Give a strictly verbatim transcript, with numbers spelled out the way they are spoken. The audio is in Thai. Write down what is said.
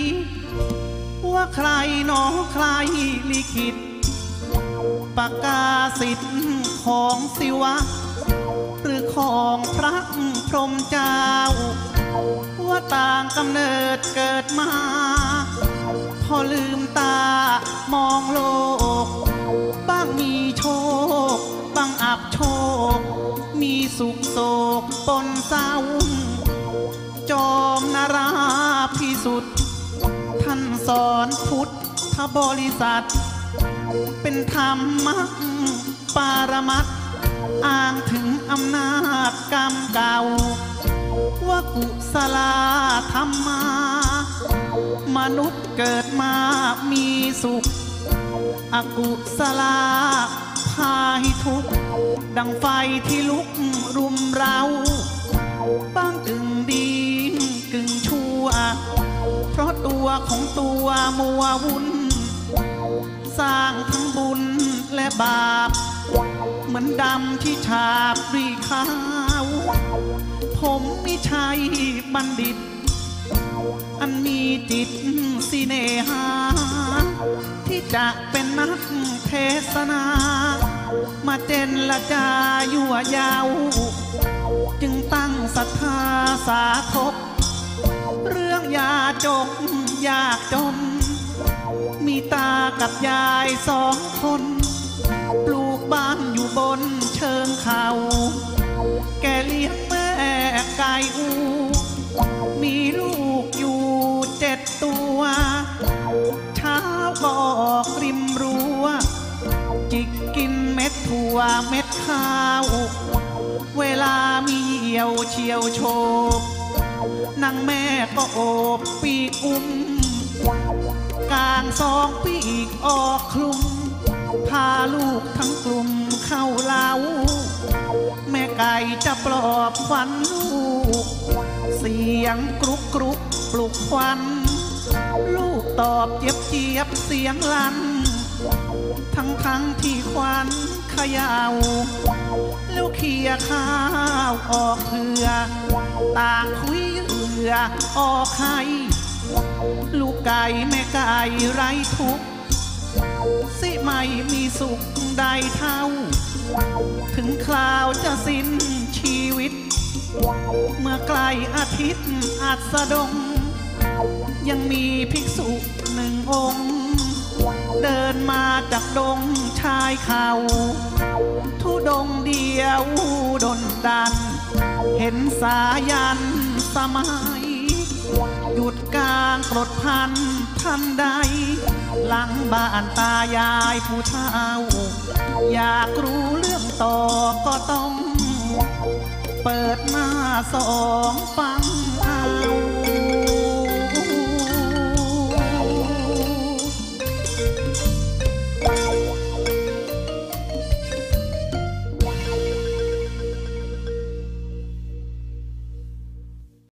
ว่าใครหนอใครลิขิตปากกาสิทธิ์ของศิวะหรือของพระพรหมเจ้าว่าต่างกำเนิดเกิดมาพอลืมตามองโลกบ้างมีโชคบ้างอับโชคมีสุขโศกปนเศร้าจอมนาราพิสุทธิ์ท่านสอนพุทธบริษัทเป็นธรรมะปารมัตถ์อ้างถึงอำนาจกรรมเก่าว่ากุศลธรรมามนุษย์เกิดมามีสุขอกุศลพาให้ทุกข์ดังไฟที่ลุกรุมเราบ้างกึ่งดีกึ่งชั่วเพราะตัวของตัวมัววุ่นสร้างทั้งบุญและบาปเหมือนดำที่ฉาบรีขาวผมมิใช่บัณฑิตอันมีจิตสิเนหาที่จะเป็นนักเทศนามาเจนละจายั่วยาวจึงตั้งศรัทธาสาธกเรื่องยาจกยากจนมีตากับยายสองคนปลูกบ้านอยู่บนเชิงเขาแกเลี้ยงแม่ไก่อูมีลูกอยู่เจ็ดตัวเช้าก็ออกริมรั้วจิกกินเม็ดถั่วเม็ดข้าวเวลามีเหี่ยวเฉียวโฉบนางแม่ก็โอบปีกอุ้มกลางสองปีกออกคลุมพาลูกทั้งกลุ่มเข้าเล้าแม่ไก่จะปลอบขวัญลูกเสียงกรุกกรุกปลุกควันลูกตอบเจี๊ยบเจี๊ยบเสียงลั่นทั้งทั้งที่ควันเขย่าแล้วเขี่ยข้าวออกเหือต่างคุยเหือออกไข่ลูกไก่แม่ไก่ไร้ทุกข์สิไม่มีสุขใดเท่าถึงคราวจะสิ้นชีวิตเมื่อใกล้อาทิตย์อัสดงยังมีภิกษุหนึ่งองค์เดินมาจากดงชายเขาทุดงเดียวดนดันเห็นสายันสมัยหยุดกลางกรดพันทันใดหลังบ้านตายายผู้เฒ่าอยากรู้เรื่องต่อก็ต้องเปิดหน้าสองฟัง